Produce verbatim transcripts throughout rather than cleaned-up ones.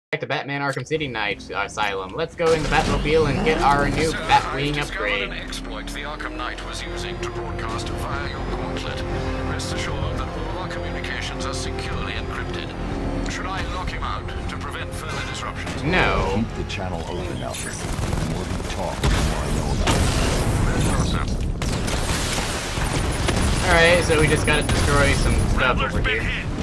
Back to Batman Arkham City Knight Asylum. Let's go in the Batmobile and get our new Batwing upgrade. An exploit the Arkham Knight was using to broadcast via your gauntlet. Rest assured that all our communications are securely encrypted. Should I lock him out to prevent further disruptions? No. Keep the channel open, Alfred. The more you talk, the more I know about it. Alright, so we just gotta destroy some stuff over here.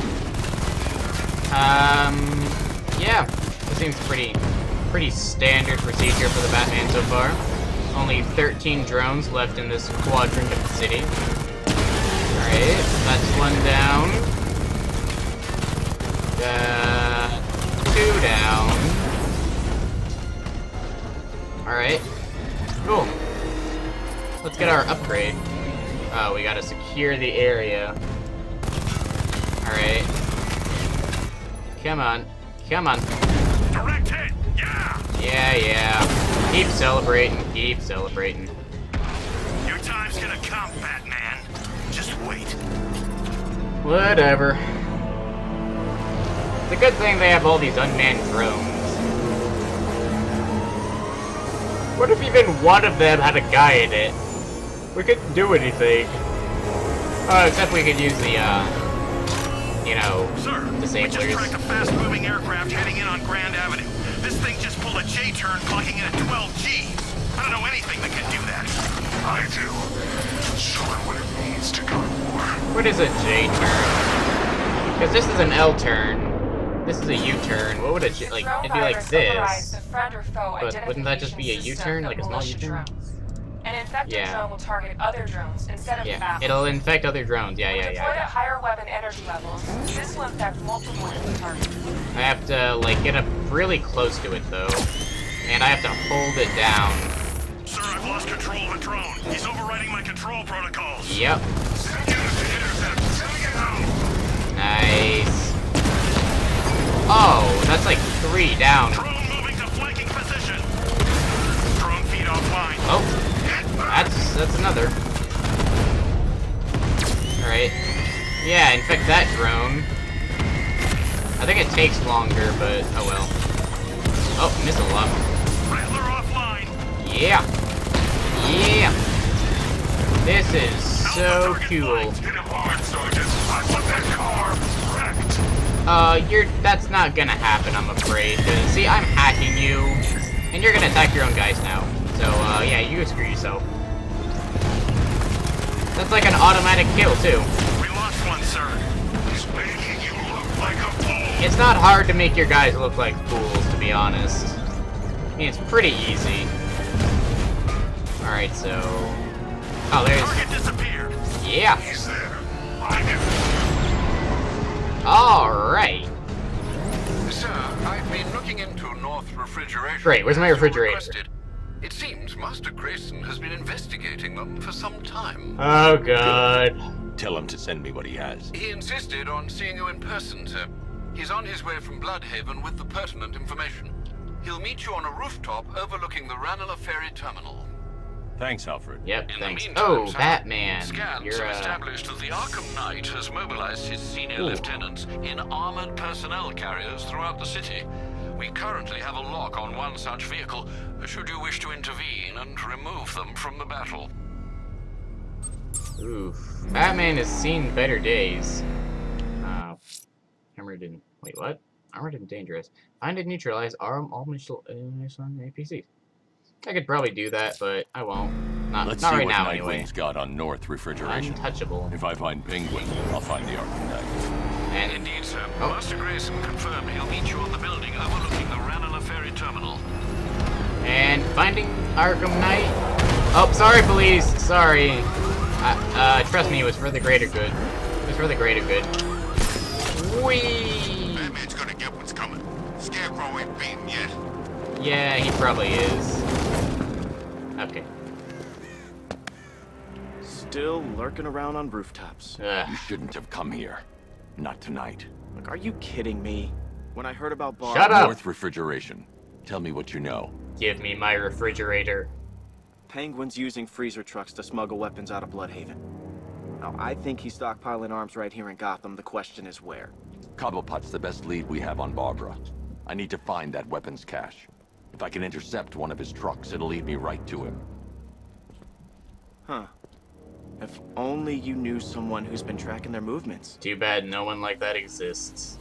Um... Yeah, this seems pretty, pretty standard procedure for the Batman so far. Only thirteen drones left in this quadrant of the city. Alright, that's one down. Uh, two down. Alright, cool. Let's get our upgrade. Oh, we gotta secure the area. Alright. Come on. Come on. Direct hit! Yeah! Yeah, yeah. Keep celebrating, keep celebrating. Your time's gonna come, Batman. Just wait. Whatever. It's a good thing they have all these unmanned drones. What if even one of them had a guy in it? We couldn't do anything. Oh, except we could use the, uh... you know, Sir, disablers. we just tracked a fast-moving aircraft heading in on Grand Avenue. This thing just pulled a J-turn, clocking in at twelve Gs. I don't know anything that can do that. I do. Show it what it means to go to war. What is a J-turn? Because this is an L-turn. This is a U-turn. What would a J... like, it'd be like this. But wouldn't that just be a U-turn? Like a small U-turn? An infected Yeah. drone will target other drones instead of Yeah, battles. it'll infect other drones. Yeah, yeah, Deployed yeah. at yeah. higher weapon energy levels, this will infect multiple enemy targets. I have to, like, get up really close to it, though. And I have to hold it down. Sir, I've lost control of a drone. He's overriding my control protocols. Yep. Send units to intercept. Sending it out. Nice. Oh, that's like three down. Drone moving to flanking position. Drone feed offline. Oh. That's that's another. Alright. Yeah, infect that drone. I think it takes longer, but oh well. Oh, missile up. Rattler offline. Yeah. Yeah. This is so cool. Hit him hard, Sergeant. I want that car wrecked. Uh, you're that's not gonna happen, I'm afraid. 'Cause, see, I'm hacking you, and you're gonna attack your own guys now. So, uh, yeah, you screw yourself. That's like an automatic kill, too. We lost one, sir. He's making you look like a fool. It's not hard to make your guys look like fools, to be honest. I mean, it's pretty easy. Alright, so... Oh, there's... Target disappeared. Yeah. He's there. Find him. Alright. Sir, I've been looking into North Refrigeration. Great, where's my as you refrigerator? requested. It seems Master Grayson has been investigating them for some time. Oh, God. Tell him to send me what he has. He insisted on seeing you in person, sir. He's on his way from Bloodhaven with the pertinent information. He'll meet you on a rooftop overlooking the Ranelagh Ferry Terminal. Thanks, Alfred. Yep, In thanks. the meantime, Oh, sir, Batman. Scans You're, have uh... established that the Arkham Knight has mobilized his senior Ooh. lieutenants in armored personnel carriers throughout the city. We currently have a lock on one such vehicle, should you wish to intervene and remove them from the battle. Oof. Batman has seen better days. Uh, armored and... Wait, what? Armored and dangerous. Find and neutralize arm all missile uh, A P Cs. I could probably do that, but I won't. Not, Let's not see right what now, Nightwing's anyway. got on North Refrigeration. Untouchable. If I find Penguin, I'll find the Arkham Knight. And Indeed, sir. Oh. Master Grayson confirmed he'll meet you on the building overlooking the Ranelagh Ferry Terminal. And finding Arkham Knight. Oh, sorry, police. Sorry. Uh, uh, trust me, it was for the greater good. It was for the greater good. Whee! Batman's gonna get what's coming. Scarecrow ain't beaten yet. Yeah, he probably is. Okay. Still lurking around on rooftops. Ugh. You shouldn't have come here. Not tonight. Look, are you kidding me? When I heard about Bar... Shut up! North Refrigeration. Tell me what you know. Give me my refrigerator. Penguin's using freezer trucks to smuggle weapons out of Bloodhaven. Now, I think he's stockpiling arms right here in Gotham. The question is where. Cobblepot's the best lead we have on Barbara. I need to find that weapons cache. If I can intercept one of his trucks, it'll lead me right to him. Huh. If only you knew someone who's been tracking their movements. Too bad no one like that exists.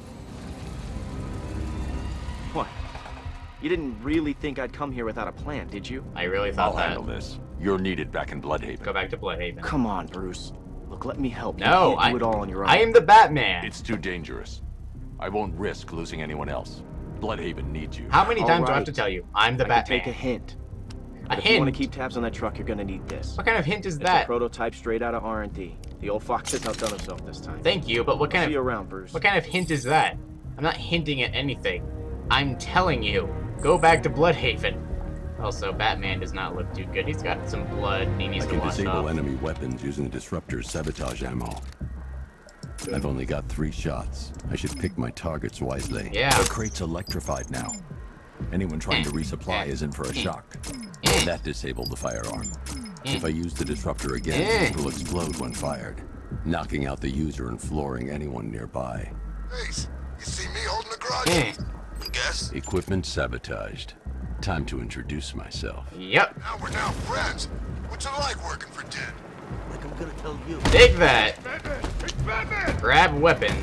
What? You didn't really think I'd come here without a plan, did you? I really thought I'll that. handle this. You're needed back in Bloodhaven. Go back to Bloodhaven. Come on, Bruce. Look, let me help you. No, You can't do I- it all on your own. I am the Batman. It's too dangerous. I won't risk losing anyone else. Bloodhaven needs you. How many All times do I have right. to tell you? I'm the I Batman. can take a hint. A But if you want hint? to keep tabs on that truck, you're gonna need this. What kind of hint is It's that? a prototype straight out of R and D. The old fox has outdone himself this time. Thank you, but what See kind you of around, Bruce. what kind of hint is that? I'm not hinting at anything. I'm telling you, go back to Bloodhaven. Also, Batman does not look too good. He's got some blood and he needs I to can wash disable off. enemy weapons using the disruptor's sabotage ammo. I've only got three shots. I should pick my targets wisely. Yeah. The crate's electrified now. Anyone trying to resupply is in for a shock. That disabled the firearm. If I use the disruptor again, it will explode when fired, knocking out the user and flooring anyone nearby. Ace, you see me holding the garage? Eh. Guess? Equipment sabotaged. Time to introduce myself. Yep. Now we're now friends. What's it like working for Ted? Like I'm gonna tell you. Take that. Batman! It's Batman! Grab weapon.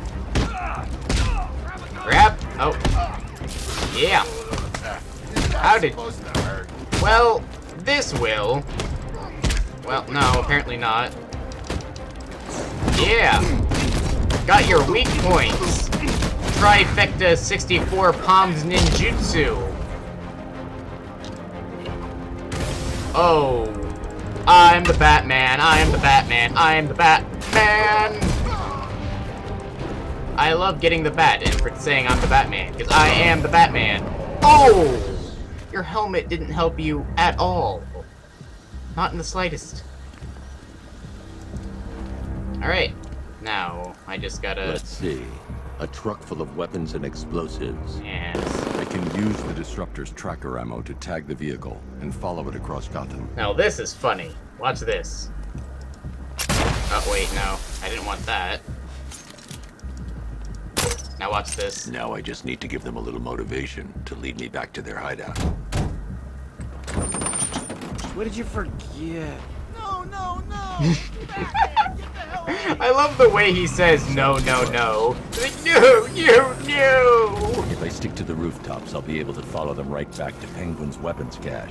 Grab. Oh. Yeah. How did? Supposed to hurt. Well, this will. Well, no, apparently not. Yeah. Got your weak points. Trifecta sixty-four Palms Ninjutsu. Oh. I'm the Batman. I am the Batman. I am the Batman. I love getting the bat and for saying I'm the Batman, because I am the Batman. Oh! Your helmet didn't help you at all. Not in the slightest. Alright. Now, I just gotta... Let's see. A truck full of weapons and explosives. Yes. I can use the disruptor's tracker ammo to tag the vehicle and follow it across Gotham. Now this is funny. Watch this. Oh, wait, no. I didn't want that. Now watch this. Now I just need to give them a little motivation to lead me back to their hideout. What did you forget? No, no, no! I love the way he says no, no, no. Like, no, no, no! If I stick to the rooftops, I'll be able to follow them right back to Penguin's weapons cache.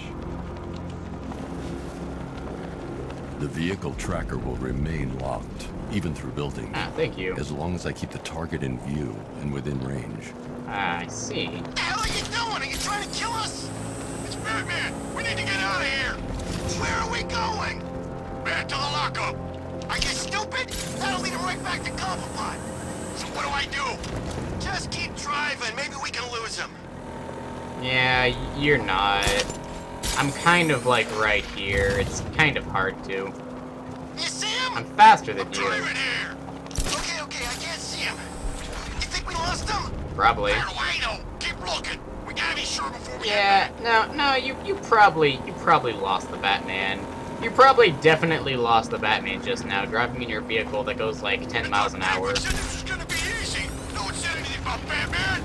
The vehicle tracker will remain locked, even through buildings, Ah, thank you. as long as I keep the target in view and within range. Ah, I see. What the hell are you doing? Are you trying to kill us? It's Batman! We need to get out of here! Where are we going? Back to the lockup! Are you stupid? That'll lead him right back to Cobblepot! So what do I do? Just keep driving. Maybe we can lose him. Yeah, you're not. I'm kind of like right here. It's kind of hard to. You see him? I'm faster than I'm you. driving here. Okay, okay, I can't see him. You think we lost him? Probably. How do I know? Keep looking. We gotta be sure before we Yeah, head back. no, no, you you probably you probably lost the Batman. You probably definitely lost the Batman just now, driving in your vehicle that goes like ten miles an hour. Penguin said this was gonna be easy. No one said anything about Batman.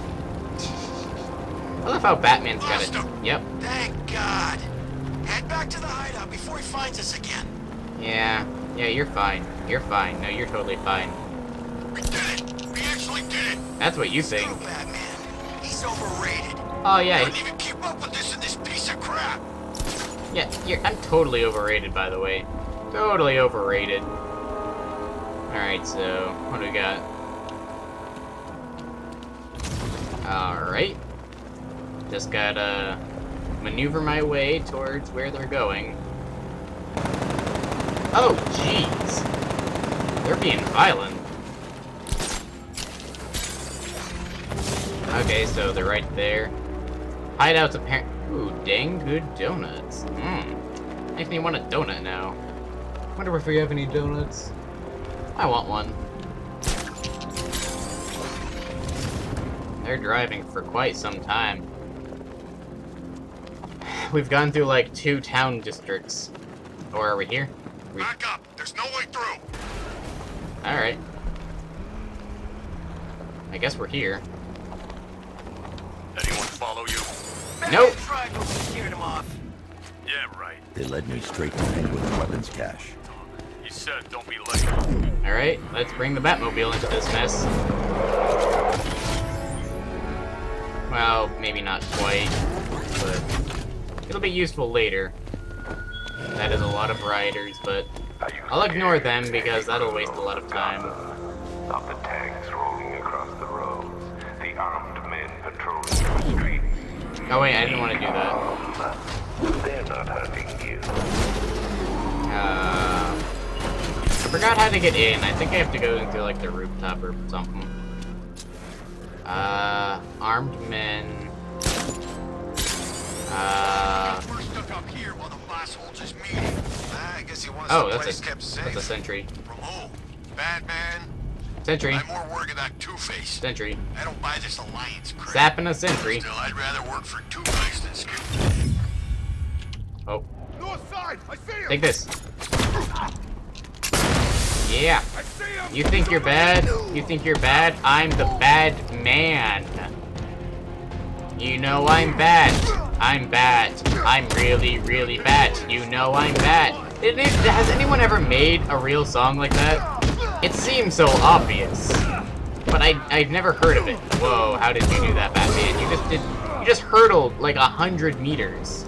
I love how Batman's got Lost it. him. Yep. Thank God. Head back to the hideout before he finds us again. Yeah. Yeah, you're fine. You're fine. No, you're totally fine. We did it. We actually did it. That's what you Screw think. Batman. He's overrated. Oh yeah. Couldn't even keep up with this in this piece of crap. Yeah, you're, I'm totally overrated, by the way. Totally overrated. Alright, so, what do we got? Alright. Just gotta maneuver my way towards where they're going. Oh, jeez. They're being violent. Okay, so they're right there. Hideout's apparent. Ooh, dang good donuts. Mmm. Makes me want a donut now. Wonder if we have any donuts. I want one. They're driving for quite some time. We've gone through like two town districts. Or are we here? We... Back up. There's no way through. Alright. I guess we're here. follow you? Nope. Tried, but we scared him off. Yeah, right. They led me straight to Penguin's weapons cache. He said don't be late. Alright, let's bring the Batmobile into this mess. Well, maybe not quite, but it'll be useful later. That is a lot of riders, but I'll ignore them because that'll waste a lot of time. Of the tanks rolling across the roads, the armed men patrolling the streets. Oh wait, I didn't want to do that. They're not hurting you. Uh, I forgot how to get in. I think I have to go into like the rooftop or something. Uh, armed men. Uh. We're stuck up here while the boss holds his meeting. I guess he wants Oh, the that's place a kept safe. that's a sentry. From who? Batman? Sentry. I'm more worried about Two-Face. Sentry. I don't buy this alliance crap. Zapping a sentry. Still, I'd rather work for Two-Face than Skip. Oh, North side! I see him! take this. Yeah. I see him! You think you're bad? You think you're bad? I'm the bad man. You know I'm bad. I'm bad. I'm really, really bad. You know I'm bad. It, it, has anyone ever made a real song like that? It seems so obvious. But I, I've never heard of it. Whoa, how did you do that, Batman? You just did, you just hurtled like a hundred meters.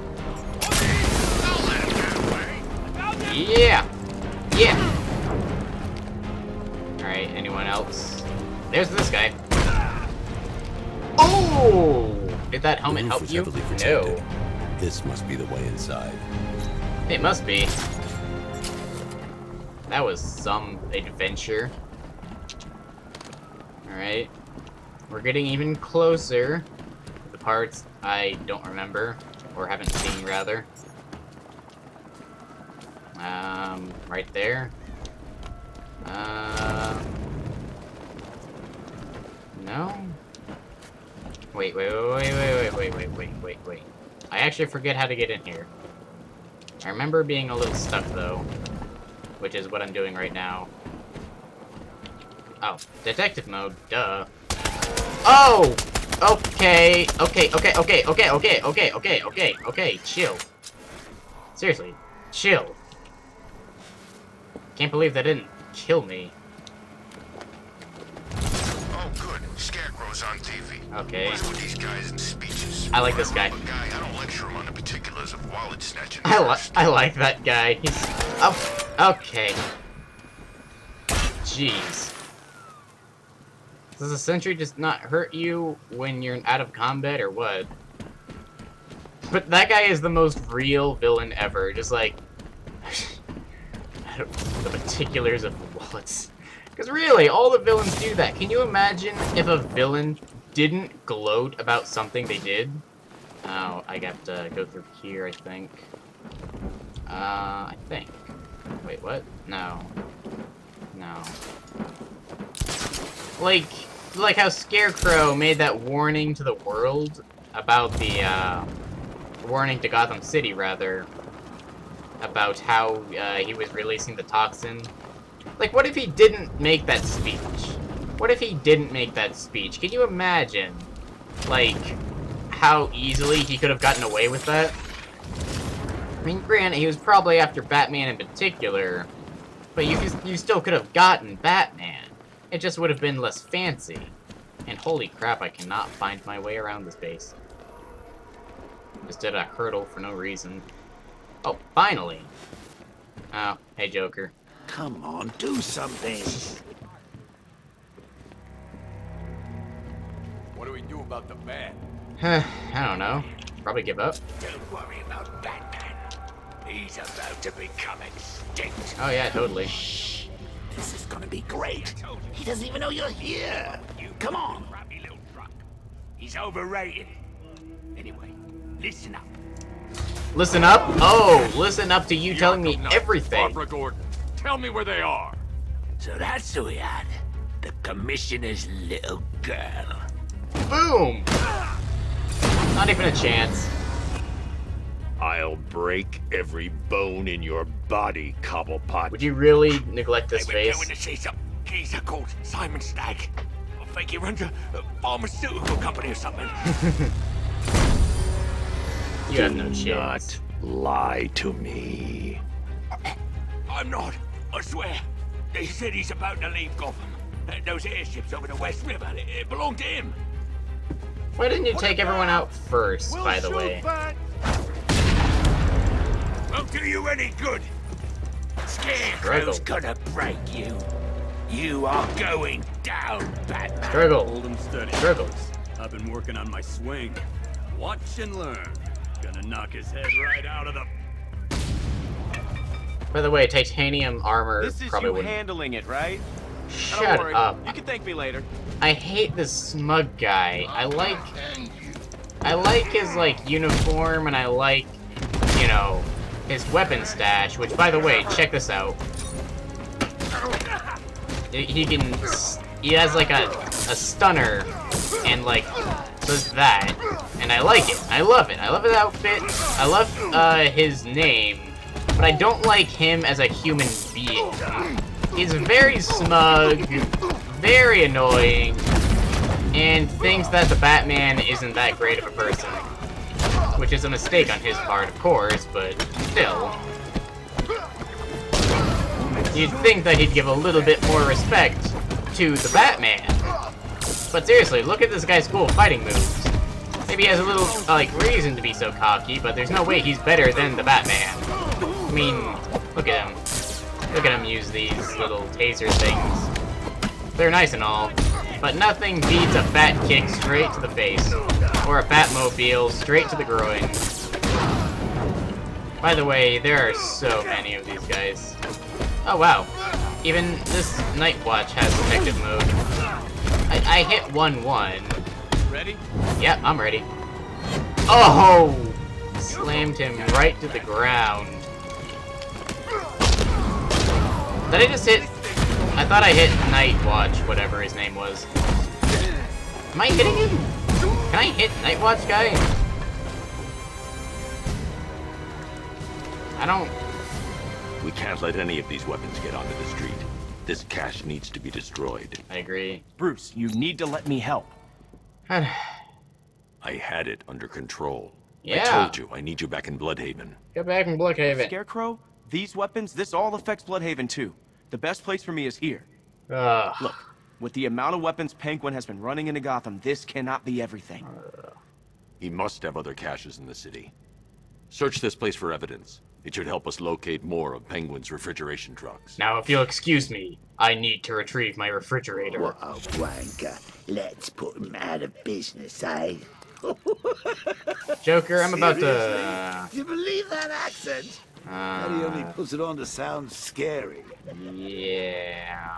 Yeah. Yeah. Alright, anyone else? There's this guy. Oh! Did that helmet The roof help was you? heavily protected. No. This must be the way inside. It must be. That was some adventure. Alright. We're getting even closer. The parts I don't remember. Or haven't seen, rather. Um, right there. Uh... No? Wait, wait, wait, wait, wait, wait, wait, wait, wait, wait. I actually forget how to get in here. I remember being a little stuck, though. Which is what I'm doing right now. Oh, detective mode, duh. Oh! Okay, okay, okay, okay, okay, okay, okay, okay, okay, okay, chill. Seriously, chill. Can't believe that didn't kill me. Oh, good. Scarecrow's on T V. Okay. What's with these guys and speeches? I like this guy. I'm a guy. I don't lecture him on the particulars of wallet snatching. I like I like that guy. He's oh, okay. Jeez. Does a sentry just not hurt you when you're out of combat or what? But that guy is the most real villain ever. Just like I don't know, the particulars of wallets. Because really, all the villains do that. Can you imagine if a villain didn't gloat about something they did? Oh, I got to go through here, I think. Uh, I think. Wait, what? No. No. Like, like how Scarecrow made that warning to the world about the, uh, warning to Gotham City, rather, about how uh, he was releasing the toxin. Like, what if he didn't make that speech? What if he didn't make that speech? Can you imagine, like, how easily he could have gotten away with that? I mean, granted, he was probably after Batman in particular, but you, you still could have gotten Batman. It just would have been less fancy. And holy crap, I cannot find my way around this base. Just did a hurdle for no reason. Oh, finally! Oh, hey Joker. Come on, do something. What do we do about the man? I don't know. Probably give up. Don't worry about Batman. He's about to become extinct. Oh yeah, totally. Shh. This is gonna be great. He doesn't even know you're here. Come on. Little truck. He's overrated. Anyway, listen up. Listen up? Oh, listen up to you telling me everything. Barbara Gordon, tell me where they are. So that's who we had. The commissioner's little girl. Boom! Not even a chance. I'll break every bone in your body, Cobblepot. Would you really neglect this They were face? going to see some geezer called Simon Stagg. I think he runs a, a pharmaceutical company or something. You have no Do chance. not lie to me. I'm not. I swear. They said he's about to leave Gotham. Uh, Those airships over the West River, it, it belonged to him. Why didn't you take everyone out first, by the way? Won't do you any good. Scarecrow's Struggle. gonna break you. You are going down, Batman. Struggle. Hold him steady. Struggles. I've been working on my swing. Watch and learn. Gonna knock his head right out of the... By the way, titanium armor This is probably you wouldn't. handling it, right? Shut Don't worry. up. You can thank me later. I hate this smug guy. I like... I like his, like, uniform, and I like, you know, his weapon stash, which, by the way, check this out. He he can... He has, like, a, a stunner, and, like, does that. And I like it. I love it. I love his outfit. I love, uh, his name. But I don't like him as a human being. He's very smug, very annoying, and thinks that the Batman isn't that great of a person. Which is a mistake on his part, of course, but still. You'd think that he'd give a little bit more respect to the Batman. But seriously, look at this guy's cool fighting moves. Maybe he has a little, like, reason to be so cocky, but there's no way he's better than the Batman. I mean, look at him. Look at him use these little taser things. They're nice and all, but nothing beats a bat kick straight to the face, or a Batmobile straight to the groin. By the way, there are so many of these guys. Oh wow, even this Night Watch has detective mode. I, I hit one one. Ready? Yep, I'm ready. Oh! Slammed him right to the ground. Did I just hit... I thought I hit Night Watch, whatever his name was. Am I hitting him? Can I hit Night Watch guy? I don't... We can't let any of these weapons get onto the street. This cache needs to be destroyed. I agree. Bruce, you need to let me help. I had it under control. Yeah. I told you, I need you back in Bloodhaven. Get back in Bloodhaven. Scarecrow, these weapons, this all affects Bloodhaven too. The best place for me is here. Ugh. Look, with the amount of weapons Penguin has been running into Gotham, this cannot be everything. He must have other caches in the city. Search this place for evidence. It should help us locate more of Penguin's refrigeration trucks. Now, if you'll excuse me, I need to retrieve my refrigerator. What a wanker. Let's put him out of business, eh? Joker, I'm about Seriously? to... Do you believe that accent? Uh, But he only puts it on to sound scary. Yeah.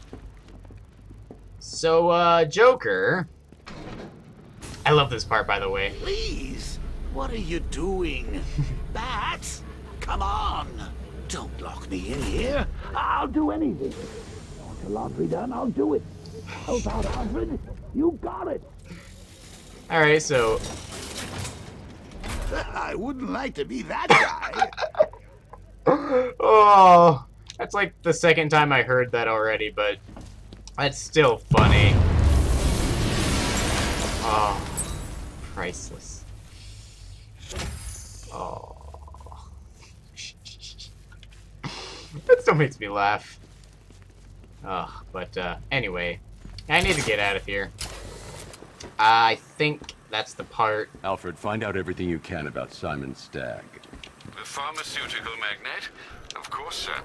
So, uh, Joker... I love this part, by the way. Please, what are you doing? Bats? Come on. Don't lock me in here. I'll do anything. Want your laundry done? I'll do it. Help out, Alfred. You got it. Alright, so... I wouldn't like to be that guy. Oh, that's like the second time I heard that already, but that's still funny. Oh, priceless. Oh. That still makes me laugh. Oh, but uh, anyway, I need to get out of here. I think that's the part. Alfred, find out everything you can about Simon Stagg. The pharmaceutical magnate? Of course, sir.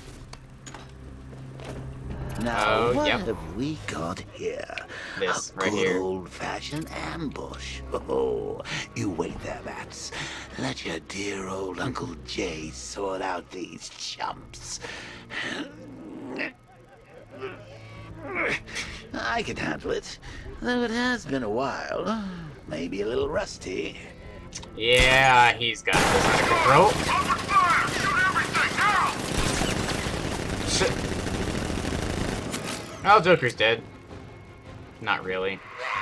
Now, Oh, what yep. have we got here? This, a right good here. old-fashioned ambush. Oh, you wait there, Bats. Let your dear old Uncle Jay sort out these chumps. I can handle it, though it has been a while. Maybe a little rusty. Yeah, he's got this under control. Open fire! Shoot everything, now! Shit. Oh, Joker's dead. Not really.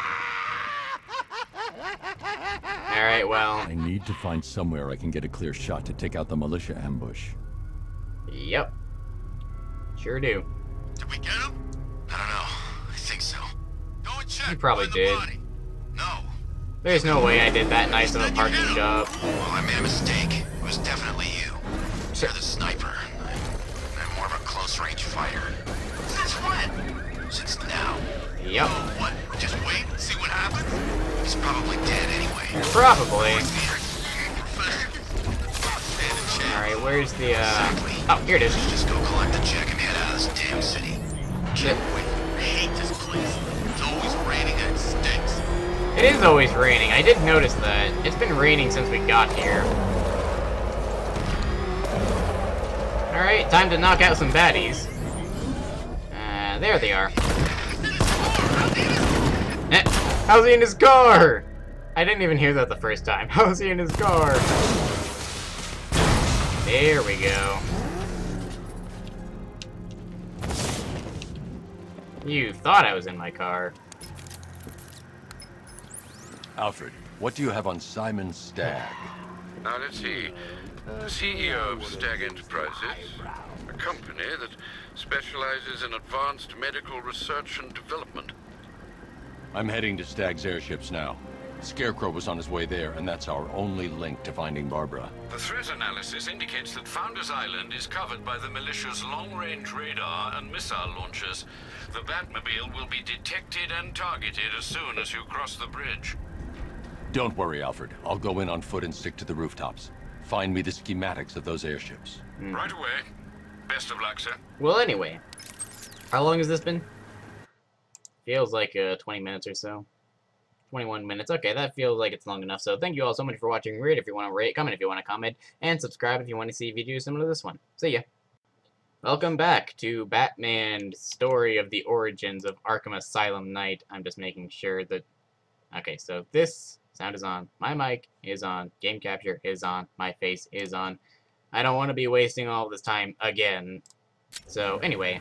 Alright, well. I need to find somewhere I can get a clear shot to take out the militia ambush. Yep. Sure do. Did we get him? I don't know. I think so. Go and check. You probably Find the did. body. No. There's no way I did that nice of a parking job. Well, I made a mistake. It was definitely you. You're the sniper. I'm, I'm more of a close-range fighter. Since when? Since now. Yep. Oh, what? Just wait and see what happens? He's probably dead anyway. Probably. Alright, where's the, uh... Oh, here it is. Just go collect the check and head out of this damn city. Can't wait. I hate this place. It's always raining and it stinks. It is always raining. I did notice that. It's been raining since we got here. Alright, time to knock out some baddies. Uh, there they are. Eh, how's he in his car? I didn't even hear that the first time. How's he in his car? There we go. You thought I was in my car. Alfred, what do you have on Simon Stagg? Now let's see. Uh, C E O of Stagg Enterprises, a company that specializes in advanced medical research and development. I'm heading to Stagg's airships now. Scarecrow was on his way there, and that's our only link to finding Barbara. The threat analysis indicates that Founders Island is covered by the militia's long-range radar and missile launchers. The Batmobile will be detected and targeted as soon as you cross the bridge. Don't worry, Alfred. I'll go in on foot and stick to the rooftops. Find me the schematics of those airships. Mm. Right away. Best of luck, sir. Well, anyway. How long has this been? Feels like uh, twenty minutes or so. twenty-one minutes. Okay, that feels like it's long enough. So thank you all so much for watching. Rate if you want to rate, comment if you want to comment, and subscribe if you want to see videos similar to this one. See ya. Welcome back to Batman's story of the origins of Arkham Asylum Knight. I'm just making sure that... Okay, so this sound is on. My mic is on. Game capture is on. My face is on. I don't want to be wasting all this time again. So, anyway.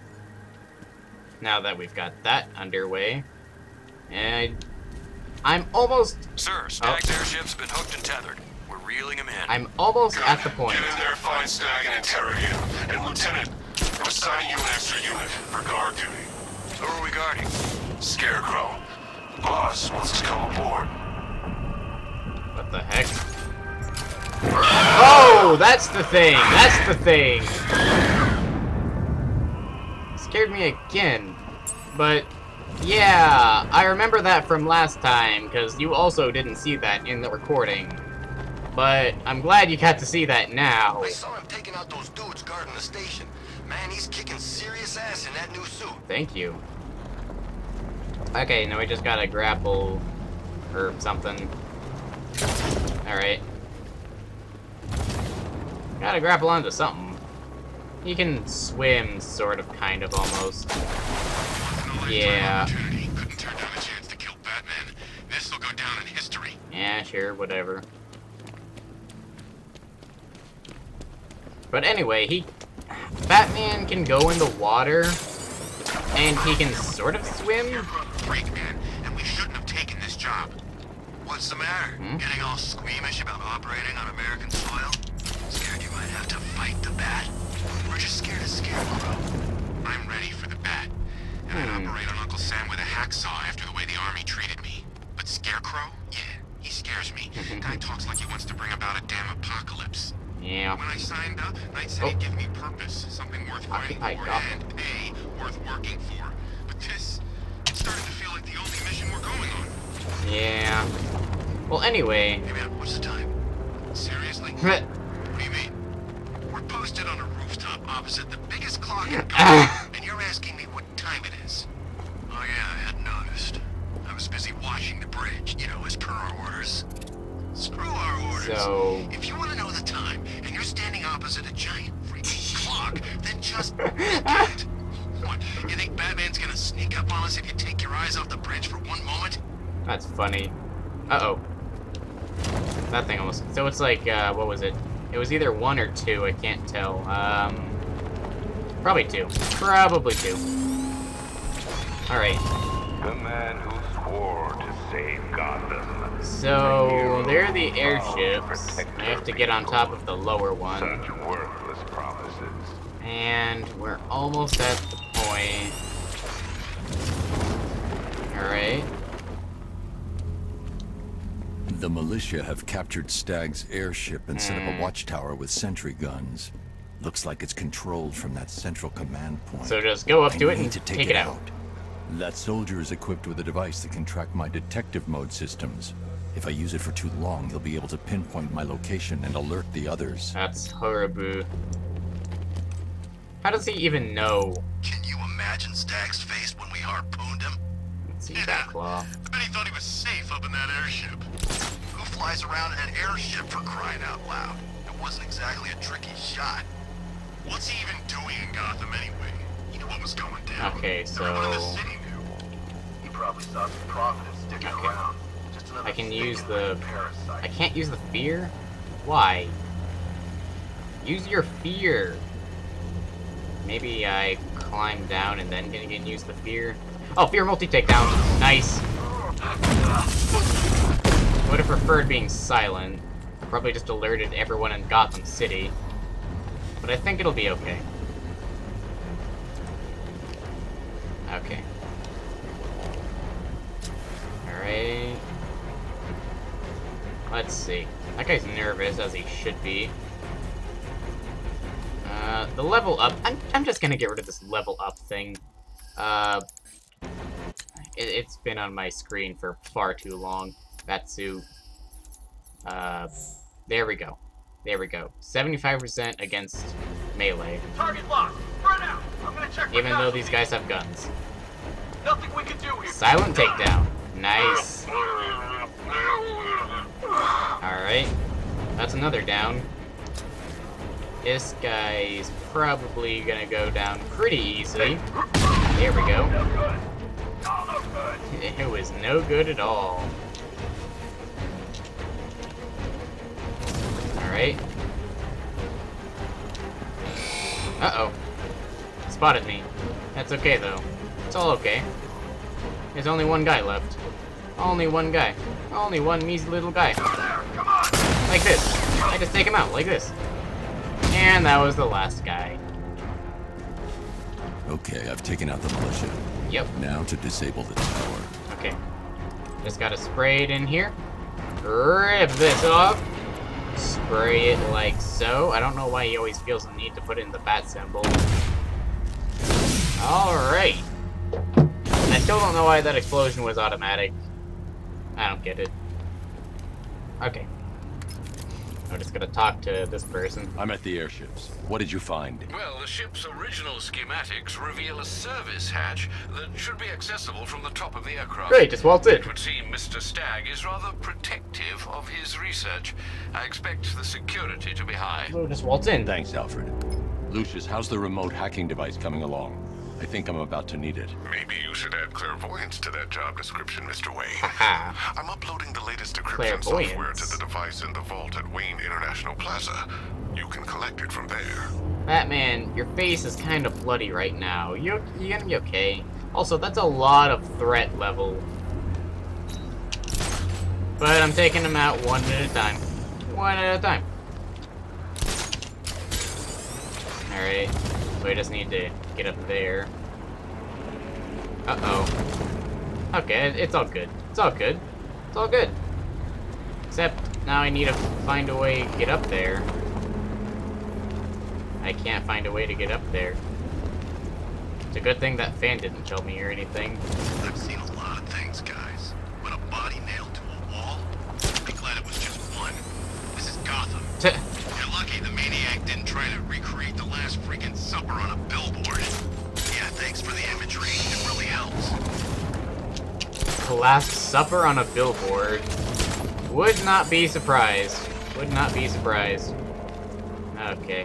Now that we've got that underway, and I'm almost... Sir, Stagg's airship's been hooked and tethered. We're reeling him in. I'm almost Good. at the point. Get in there, find Stagg and interrogate him. And Lieutenant, I'm assigning you an extra unit for guard duty. Who are we guarding? Scarecrow. Boss wants to come aboard. What the heck? Oh, that's the thing. That's the thing. Scared me again. But, yeah, I remember that from last time, because you also didn't see that in the recording. But I'm glad you got to see that now. I saw him taking out those dudes guarding the station. Man, he's kicking serious ass in that new suit. Thank you. Okay, now we just gotta grapple or something. Alright. Gotta grapple onto something. You can swim, sort of, kind of, almost. Yeah. Couldn't turn down a chance to kill Batman. This will go down in history. Yeah, sure, whatever. But anyway, he... Batman can go in the water, and he can sort of swim. Freak, man, and we shouldn't have taken this job. What's the matter? Hmm? Getting all squeamish about operating on American soil? Scared you might have to fight the Bat? We're just scared of Scarecrow. I'm ready for the Bat. And I'd Hmm. operate on Uncle Sam with a hacksaw after the way the Army treated me. But Scarecrow? Yeah, he scares me. Guy talks like he wants to bring about a damn apocalypse. Yeah. When I signed up, Knight said Oh. he'd give me purpose, something worth fighting Occupy for, Gotham. and pay worth working for. But this, it's starting to feel like the only mission we're going on. Yeah. Well, anyway. Hey man, what's the time? Seriously? What do you mean? We're posted on a rooftop opposite the biggest clock in Gotham, and you're asking me what time it is. Oh yeah, I hadn't noticed. I was busy watching the bridge, you know, as per our orders. Screw our orders. So... If you want to know the time, and you're standing opposite a giant freaking clock, then just look at it. What, you think Batman's gonna sneak up on us if you take your eyes off the bridge for one moment? That's funny. Uh-oh. That thing almost... So it's like, uh, what was it? It was either one or two, I can't tell. Um... Probably two. Probably two. Alright. The man who swore to save Gotham. So, there are the airships. I have to get on top of the lower one. Such worthless promises. And we're almost at the point. Alright. The militia have captured Stag's airship and set up Hmm. a watchtower with sentry guns. Looks like it's controlled from that central command point. So just go up I to it need and to take, take it out. That soldier is equipped with a device that can track my detective mode systems. If I use it for too long, he'll be able to pinpoint my location and alert the others. That's horrible. How does he even know? Can you imagine Stag's face when we harpooned him? Let's see that claw. I bet he thought he was safe up in that airship. Who flies around in an airship for crying out loud? It wasn't exactly a tricky shot. What's he even doing in Gotham anyway? He knew what was going down. Okay, so Everyone in the city knew. He probably saw some profit in sticking Okay. around. Just another I can stinking use the... parasite. I can't use the fear? Why? Use your fear. Maybe I climb down and then can use the fear. Oh, fear multi-takedown. Nice. Would have preferred being silent. Probably just alerted everyone in Gotham City. But I think it'll be okay. Okay. Alright. Let's see. That guy's nervous, as he should be. Uh, the level up... I'm, I'm just gonna get rid of this level up thing. Uh... It, it's been on my screen for far too long. That suit. Uh... There we go. There we go. seventy-five percent against melee. Target locked. Run out. I'm gonna check. Even though these guys have guns. Nothing we can do here. Silent takedown. Nice. Alright. That's another down. This guy's probably gonna go down pretty easily. There we go. It was no good at all. Alright. Uh-oh. Spotted me. That's okay, though. It's all okay. There's only one guy left. Only one guy. Only one measly little guy. Like this. I just take him out, like this. And that was the last guy. Okay, I've taken out the militia. Yep. Now to disable the tower. Okay. Just gotta spray it in here. Rip this off. Spray it like so. I don't know why he always feels the need to put in the bat symbol. Alright. I still don't know why that explosion was automatic. I don't get it. Okay. I'm just gonna talk to this person. I'm at the airships. What did you find? Well, the ship's original schematics reveal a service hatch that should be accessible from the top of the aircraft. Great, just waltz in. It would seem Mister Stagg is rather protective of his research. I expect the security to be high. So just waltz in. Thanks, Alfred. Lucius, how's the remote hacking device coming along? I think I'm about to need it. Maybe you should add clairvoyance to that job description, Mister Wayne. Haha. I'm uploading the latest decryption software to Clairvoyance. the device in the vault at Wayne International Plaza. You can collect it from there. Batman, your face is kind of bloody right now. You you gonna be okay? Also, that's a lot of threat level. But I'm taking them out one at a time. One at a time. Alright. We just need to get up there. Uh-oh. Okay, it's all good. It's all good. It's all good. Except, now I need to find a way to get up there. I can't find a way to get up there. It's a good thing that fan didn't kill me or anything. I've seen a lot of things, guys. But a body nailed to a wall? Be glad it was just one. This is Gotham. T You're lucky the maniac didn't try to recreate the last freaking supper on a billboard. Yeah, thanks for the imagery. It really helps. The Last Supper on a billboard. Would not be surprised. Would not be surprised. Okay.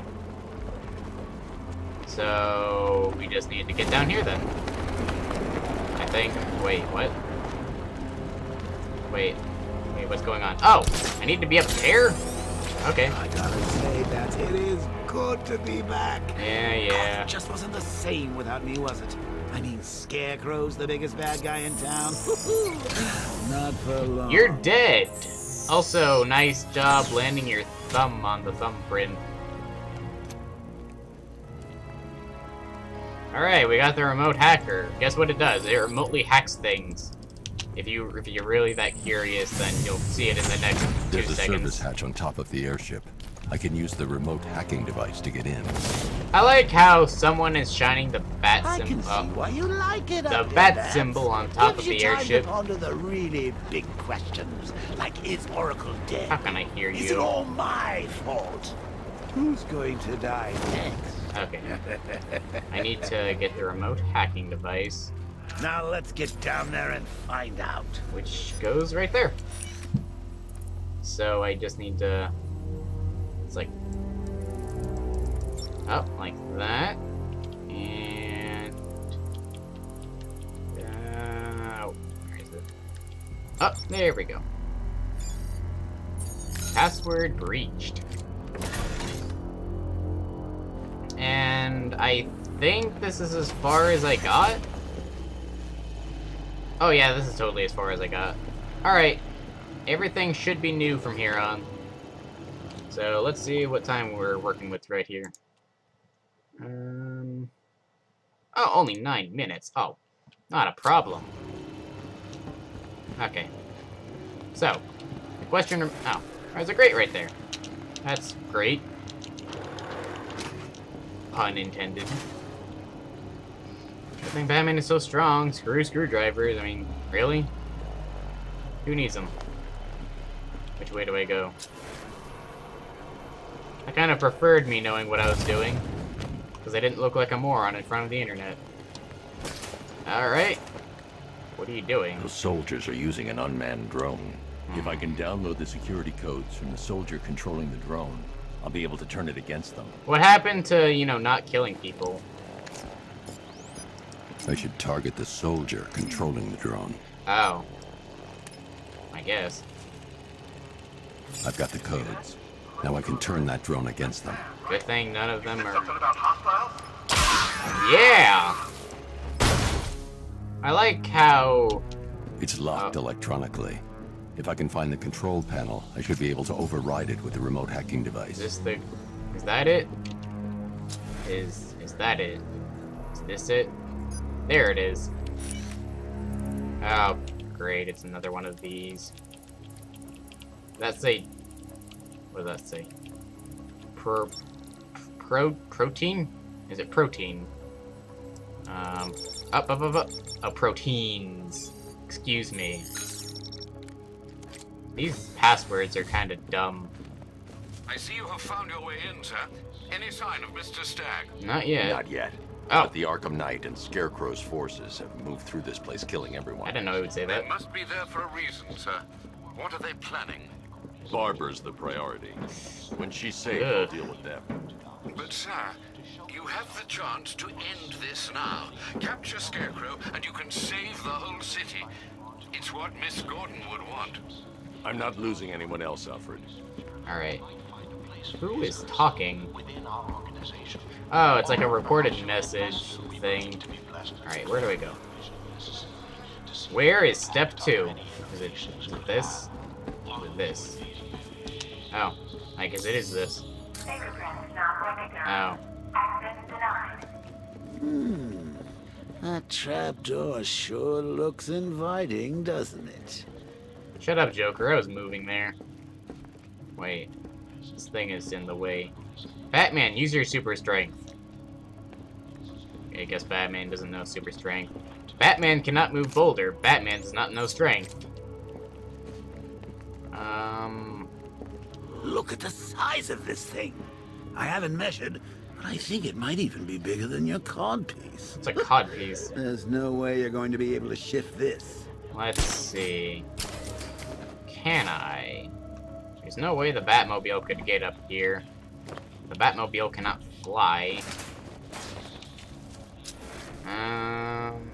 So, we just need to get down here then. I think. Wait, what? Wait. Wait, what's going on? Oh! I need to be up there? Okay. I gotta say that it is good to be back. Yeah, yeah. Gotham just wasn't the same without me, was it? I mean, Scarecrow's the biggest bad guy in town. Not for long. You're dead! Also, nice job landing your thumb on the thumbprint. Alright, we got the remote hacker. Guess what it does? It remotely hacks things. If you if you're really that curious, then you'll see it in the next two There's a seconds. service hatch on top of the airship. I can use the remote hacking device to get in. I like how someone is shining the bat I symbol. can see why you like it. The up there, bat Bats. symbol on top Gives of you the time airship. to ponder the really big questions, like is Oracle dead? How can I hear Is you? it all my fault? Who's going to die next? Okay. I need to get the remote hacking device, Now let's get down there and find out. which goes right there. So I just need to. It's like up like that, and uh, where is it? Oh, there we go. Password breached. And I think this is as far as I got. Oh yeah, this is totally as far as I got. Alright. Everything should be new from here on. So let's see what time we're working with right here. Um, oh, only nine minutes. Oh, not a problem. Okay. So, the question... Oh, there's a grate right there. That's great. Pun intended. I think Batman is so strong. Screw screwdrivers. I mean, really? Who needs them? Which way do I go? I kind of preferred me knowing what I was doing, because I didn't look like a moron in front of the internet. Alright. What are you doing? Those soldiers are using an unmanned drone. If I can download the security codes from the soldier controlling the drone, I'll be able to turn it against them. What happened to, you know, not killing people? I should target the soldier controlling the drone. Oh. I guess. I've got the codes. Now I can turn that drone against them. Good thing none of them are... Yeah! I like how... It's locked Oh. electronically. If I can find the control panel, I should be able to override it with the remote hacking Is device. this the... Is that it? Is... Is that it? Is this it? There it is. Oh, great. It's another one of these. That's a... What does that say? Pro... Pro... Protein? Is it protein? Um... Up, up, up, up. Oh, proteins. Excuse me. These passwords are kind of dumb. I see you have found your way in, sir. Any sign of Mister Stagg? Not yet. Not yet. Oh. But the Arkham Knight and Scarecrow's forces have moved through this place, killing everyone. I didn't know he would say They that. must be there for a reason, sir. What are they planning? Barbara's the priority. When she's safe, Ugh. we'll deal with them. But, sir, you have the chance to end this now. Capture Scarecrow, and you can save the whole city. It's what Miss Gordon would want. I'm not losing anyone else, Alfred. Alright. Who is talking? Oh, it's like a recorded message thing. Alright, where do I go? Where is step two? Is it, is it this? Is it this? Oh, I guess it is this. Oh. Hmm. That trapdoor sure looks inviting, doesn't it? Shut up, Joker. I was moving there. Wait. This thing is in the way. Batman, use your super strength. Okay, I guess Batman doesn't know super strength. Batman cannot move boulder. Batman does not know strength. Um... Look at the size of this thing. I haven't measured, but I think it might even be bigger than your codpiece. It's a codpiece. There's no way you're going to be able to shift this. Let's see. Can I? There's no way the Batmobile could get up here. The Batmobile cannot fly. Um...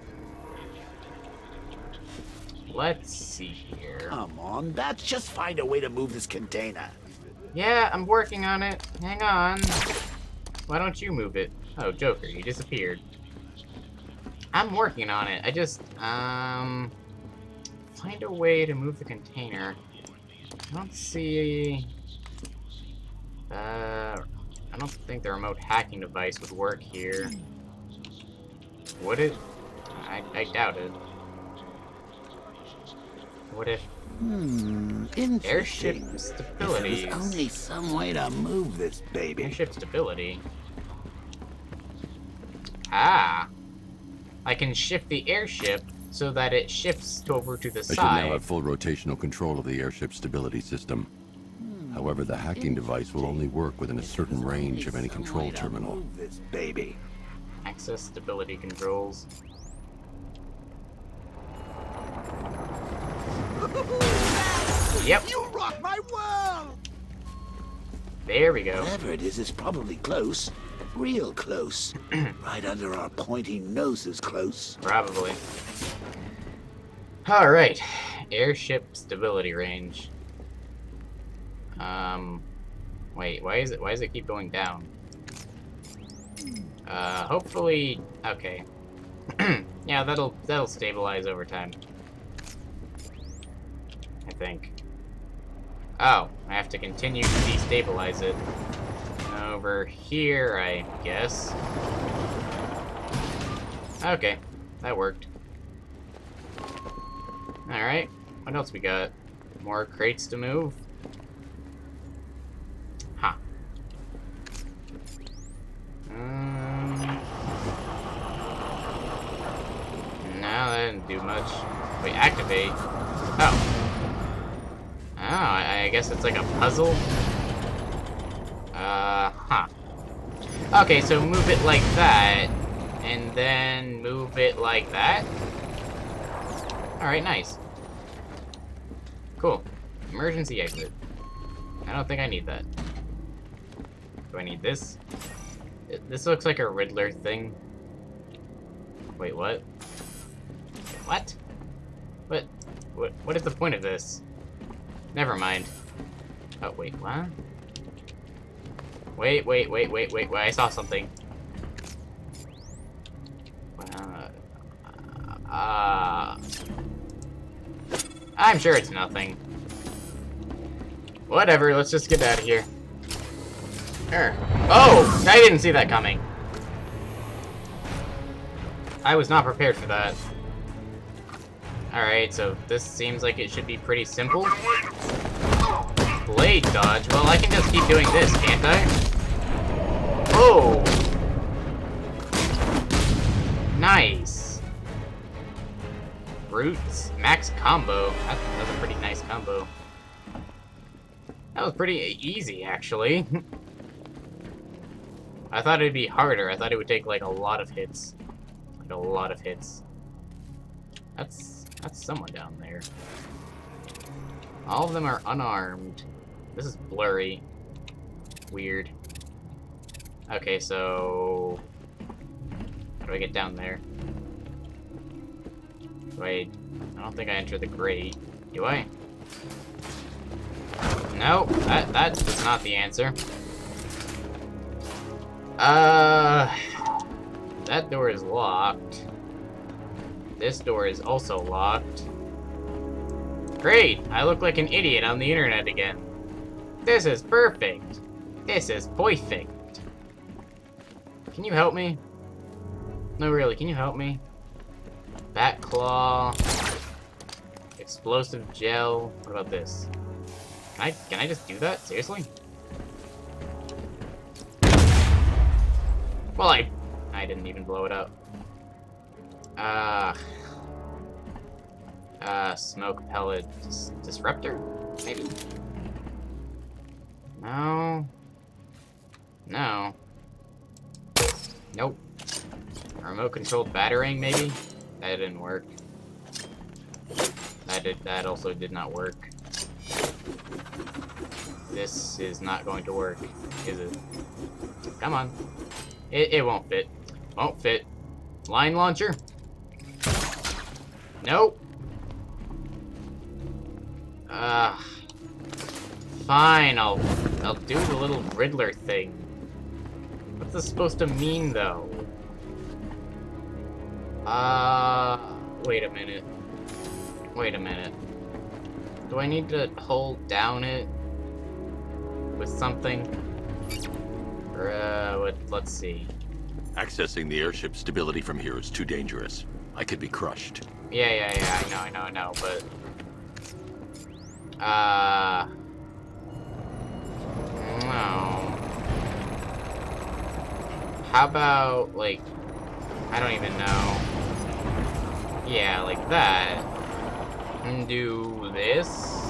Let's see here. Come on, Bats, just find a way to move this container. Yeah, I'm working on it. Hang on. Why don't you move it? Oh, Joker, you disappeared. I'm working on it. I just, um... find a way to move the container. I don't see... Uh... I don't think the remote hacking device would work here. Would it? I, I doubt it. What if Hmm, airship interesting. stability? If there was only some way to move this baby. Airship stability. Ah, I can shift the airship so that it shifts over to the I should side. now have full rotational control of the airship stability system. However, the hacking device will only work within a certain range of any control terminal. Move this baby. Access stability controls. Yep. You rock my world! There we go. Whatever it is, it's probably close. Real close. Right under our pointy noses close. Probably. Alright. Airship stability range. Um wait, why is it why does it keep going down? Uh hopefully okay. Yeah, that'll that'll stabilize over time. I think. Oh, I have to continue to destabilize it. Over here, I guess. Okay, that worked. Alright, what else we got? More crates to move? Huh. Um, no, that didn't do much. Wait, activate. Oh. Oh, I, I guess it's like a puzzle. Uh, huh. Okay, so move it like that, and then move it like that. Alright, nice. Cool. Emergency exit. I don't think I need that. Do I need this? This looks like a Riddler thing. Wait, what? What? What? What? What is the point of this? Never mind. Oh, wait, what? Wait, wait, wait, wait, wait, wait, I saw something. Uh, uh, I'm sure it's nothing. Whatever, let's just get out of here. Sure. Oh, I didn't see that coming. I was not prepared for that. Alright, so this seems like it should be pretty simple. Blade dodge? Well, I can just keep doing this, can't I? Oh! Nice! Roots, max combo. That, that was a pretty nice combo. That was pretty easy, actually. I thought it'd be harder. I thought it would take, like, a lot of hits. Like, a lot of hits. That's... that's someone down there. All of them are unarmed. This is blurry. Weird. Okay, so... how do I get down there? Do I... I don't think I entered the grate. Do I? No, that, that is not the answer. Uh... That door is locked. This door is also locked. Great! I look like an idiot on the internet again. This is perfect. This is perfect. Can you help me? No, really, can you help me? Bat claw. Explosive gel. What about this? Can I, can I just do that? Seriously? Well, I... I didn't even blow it up. Uh... Uh, smoke pellet dis disruptor? Maybe? No. No. Nope. Remote controlled battering, maybe? That didn't work. That did, that also did not work. This is not going to work, is it? Come on. It, it won't fit. Won't fit. Line launcher? Nope. Uh, fine, I'll, I'll do the little Riddler thing. What's this supposed to mean, though? Uh, wait a minute. Wait a minute. Do I need to hold down it with something? Or, uh, what, let's see. Accessing the airship stability from here is too dangerous. I could be crushed. Yeah, yeah, yeah, I know, I know, I know, but... Uh... No. How about, like... I don't even know. Yeah, like that. And do this?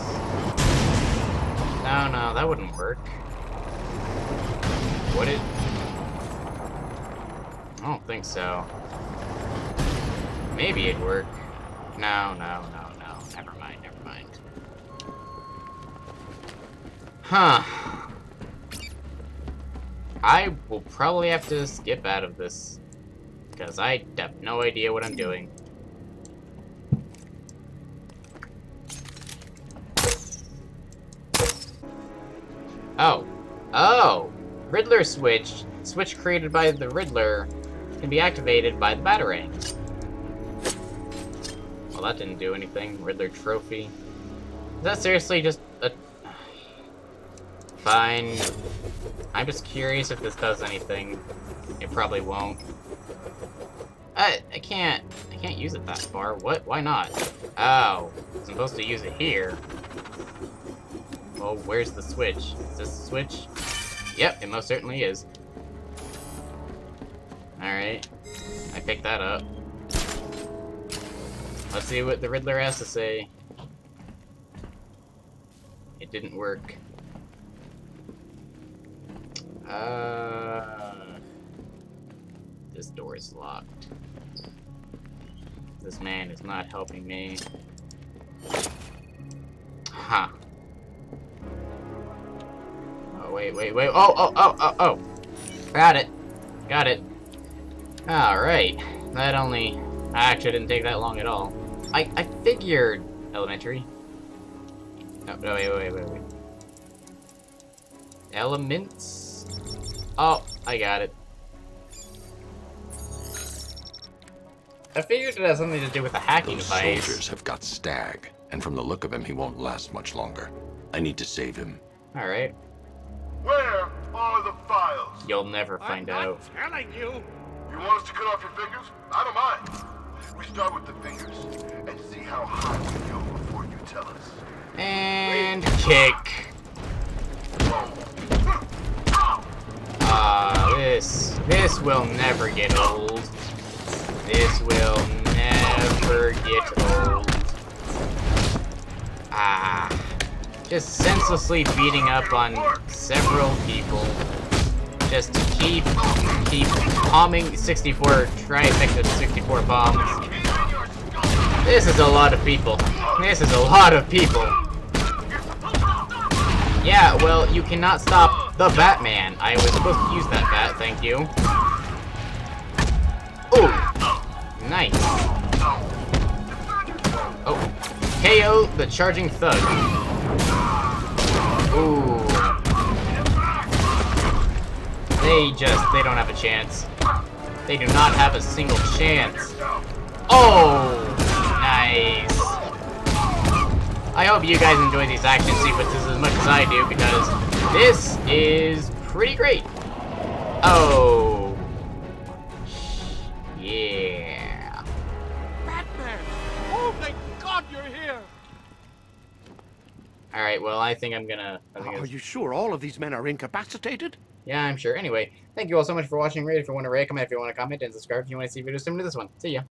No, no, that wouldn't work. Would it? I don't think so. Maybe it'd work. No, no, no, no. Never mind, never mind. Huh. I will probably have to skip out of this, because I have no idea what I'm doing. Oh. Oh! Riddler switch. Switch created by the Riddler can be activated by the Batarang. Well, that didn't do anything. Riddler trophy. Is that seriously just a... Fine. I'm just curious if this does anything. It probably won't. I, I can't... I can't use it that far. What? Why not? Oh. I'm supposed to use it here. Well, where's the switch? Is this the switch? Yep, it most certainly is. Alright. I picked that up. Let's see what the Riddler has to say. It didn't work. Uh... This door is locked. This man is not helping me. Huh. Oh, wait, wait, wait. Oh, oh, oh, oh, oh. Got it. Got it. Alright. That only... Actually, didn't take that long at all. I, I figured... Elementary. No, no, wait, wait, wait, wait. Elements? Oh, I got it. I figured it has something to do with the hacking Those device. soldiers have got Stag, and from the look of him, he won't last much longer. I need to save him. Alright. Where are the files? You'll never find I'm out. not telling you. You want us to cut off your fingers? I don't mind. We start with the fingers and see how high we go before you tell us. And kick. Ah, uh, this this will never get old. This will never get old. Ah, just senselessly beating up on several people, just to keep keep bombing sixty-four trifecta sixty-four bombs. This is a lot of people. This is a lot of people. Yeah, well, you cannot stop the Batman. I was supposed to use that bat, thank you. Ooh, nice. Oh, K O the charging thug. Ooh. They just, they don't have a chance. They do not have a single chance. Oh, nice. I hope you guys enjoy these action sequences as much as I do, because this is pretty great. Oh. Yeah. Batman! Oh, thank God you're here! Alright, well, I think I'm gonna... I think Are you sure all of these men are incapacitated? Yeah, I'm sure. Anyway, thank you all so much for watching. Rate if you want to rate, comment if you want to comment, and subscribe if you want to see videos similar to this one. See ya.